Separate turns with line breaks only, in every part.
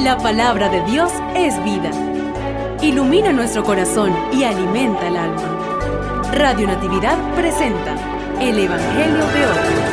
La palabra de Dios es vida. Ilumina nuestro corazón y alimenta el alma. Radio Natividad presenta el Evangelio de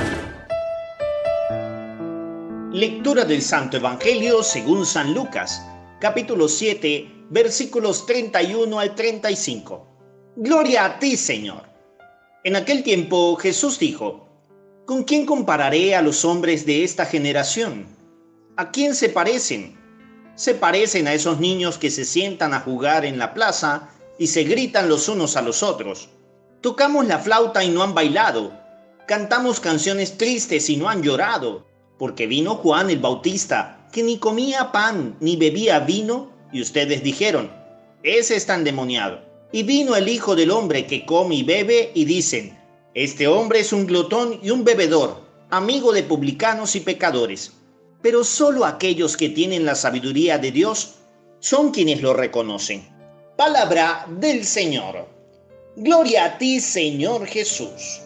hoy.
Lectura del Santo Evangelio según San Lucas, capítulo 7, versículos 31 al 35. Gloria a ti, Señor. En aquel tiempo Jesús dijo: ¿Con quién compararé a los hombres de esta generación? ¿A quién se parecen? Se parecen a esos niños que se sientan a jugar en la plaza y se gritan los unos a los otros. Tocamos la flauta y no han bailado. Cantamos canciones tristes y no han llorado. Porque vino Juan el Bautista, que ni comía pan ni bebía vino, y ustedes dijeron: ese está endemoniado. Y vino el Hijo del Hombre, que come y bebe, y dicen: este hombre es un glotón y un bebedor, amigo de publicanos y pecadores. Pero solo aquellos que tienen la sabiduría de Dios son quienes lo reconocen. Palabra del Señor. Gloria a ti, Señor Jesús.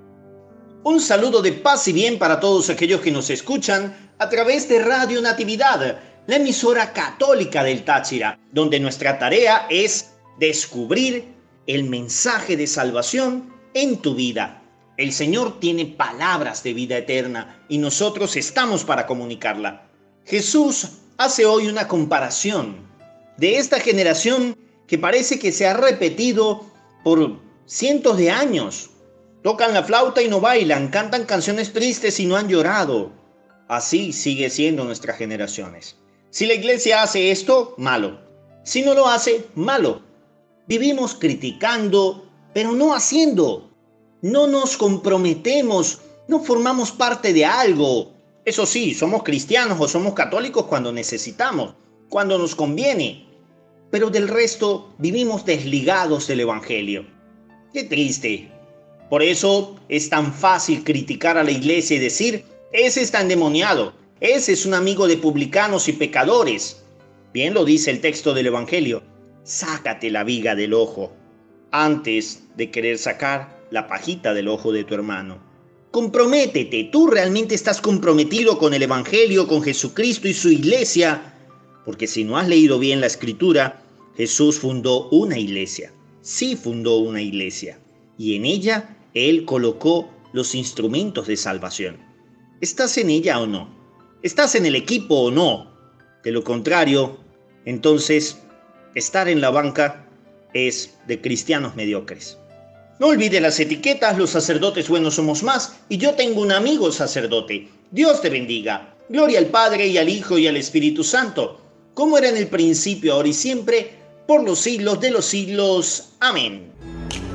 Un saludo de paz y bien para todos aquellos que nos escuchan a través de Radio Natividad, la emisora católica del Táchira, donde nuestra tarea es descubrir el mensaje de salvación en tu vida. El Señor tiene palabras de vida eterna y nosotros estamos para comunicarla. Jesús hace hoy una comparación de esta generación que parece que se ha repetido por cientos de años. Tocan la flauta y no bailan, cantan canciones tristes y no han llorado. Así sigue siendo nuestras generaciones. Si la iglesia hace esto, malo. Si no lo hace, malo. Vivimos criticando, pero no haciendo. No nos comprometemos, no formamos parte de algo. Eso sí, somos cristianos o somos católicos cuando necesitamos, cuando nos conviene. Pero del resto vivimos desligados del Evangelio. Qué triste. Por eso es tan fácil criticar a la iglesia y decir: ese está endemoniado, ese es un amigo de publicanos y pecadores. Bien lo dice el texto del Evangelio: sácate la viga del ojo antes de querer sacar la pajita del ojo de tu hermano. Comprométete. ¿Tú realmente estás comprometido con el Evangelio, con Jesucristo y su iglesia? Porque si no has leído bien la Escritura, Jesús fundó una iglesia. Sí, fundó una iglesia. Y en ella Él colocó los instrumentos de salvación. ¿Estás en ella o no? ¿Estás en el equipo o no? De lo contrario, entonces, estar en la banca es de cristianos mediocres. No olvides las etiquetas: los sacerdotes buenos somos más, y yo tengo un amigo sacerdote. Dios te bendiga. Gloria al Padre, y al Hijo, y al Espíritu Santo, como era en el principio, ahora y siempre, por los siglos de los siglos. Amén.